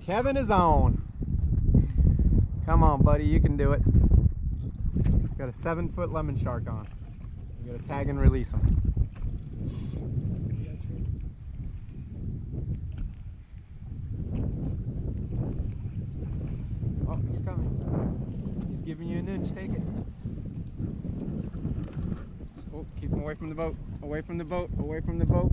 Kevin is on. Come on, buddy, you can do it. Got a 7-foot lemon shark on. You gotta tag and release him. Oh, he's coming. He's giving you an inch. Take it. Oh, keep him away from the boat. Away from the boat. Away from the boat.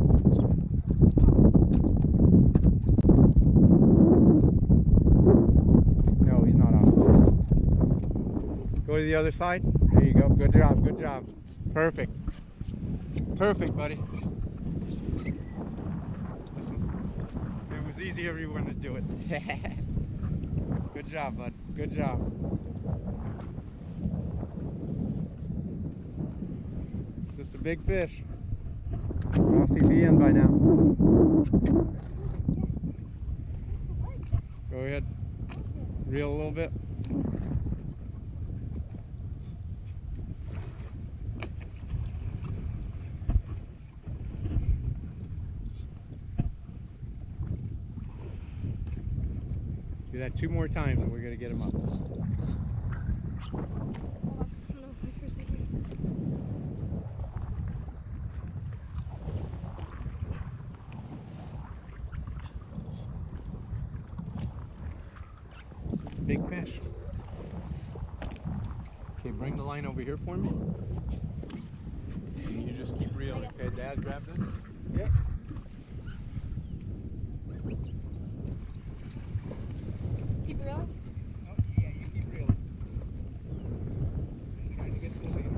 No, he's not on. Go to the other side. There you go. Good job. Good job. Perfect. Perfect, buddy. Listen, it was easy if you wanted to do it. Good job, bud. Good job. Just a big fish. I'll see the end by now. Go ahead. Reel a little bit. Do that 2 more times and we're going to get him up. Big fish. Okay, bring the line over here for me. And you just keep reeling. Okay, Dad, grab this. Yep. Keep reeling? Oh, yeah, you keep reeling. Trying to get the lead.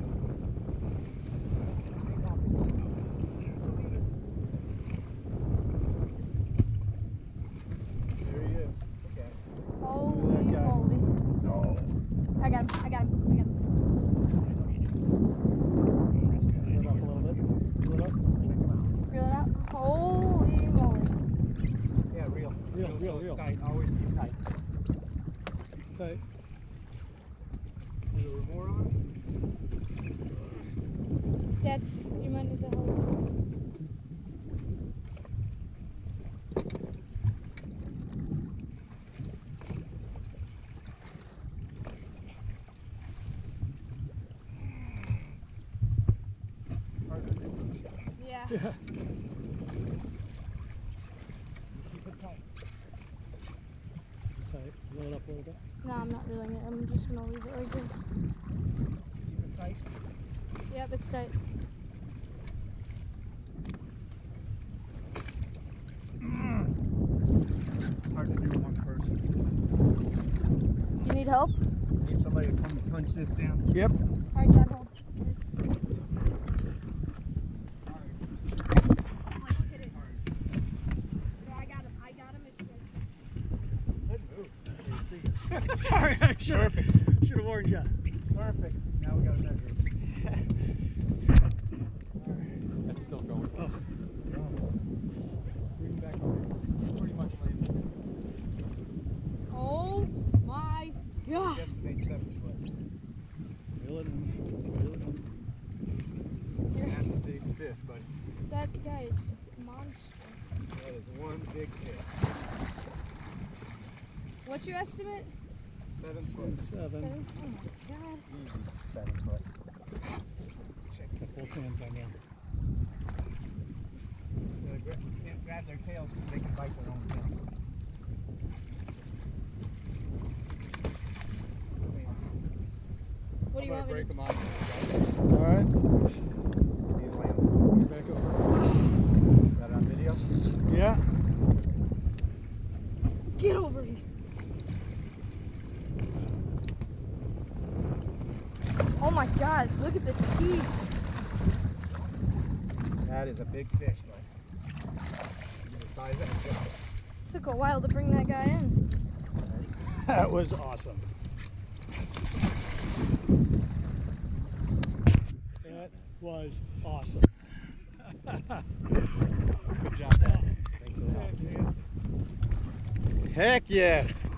There he is. Okay. Holy moly. No. I got him. I got him. I got him. Reel it up a little bit. Reel it up. Reel it out. Holy moly. Yeah, reel. Reel. Tight. Always keep tight. Tight. Is there more on? Dad, you might need to hold. Yeah. Yeah. Keep it tight. Tight. Roll it up a little bit. No, I'm not reeling it. I'm just gonna leave it like this. Keep it tight. Yep, it's tight. Hard to do with one person. You need help? Need somebody to come punch this down. Yep. Alright, Dad, hold. Sorry, I should have warned you. Perfect. Now we got to measure it. Alright. That's still going. Oh. Bring it back over. You're pretty much landed. Oh my god. Just made 7 foot. Reel it in. That's a big fish, buddy. That guy is a monster. That is one big fish. What's your estimate? 7 foot. 7. 7? Oh my god. Easy 7 foot. Got both hands on you. Can't grab their tails because they can bite their own tail. What do you want me break to them off. Alright. These land. Back over. Is that on video? Yeah. get over here? Oh my god, look at the teeth. That is a big fish, bud. The size of that fish. Took a while to bring that guy in. That was awesome. That was awesome. Good job, Dad. Thanks a lot. Heck yes.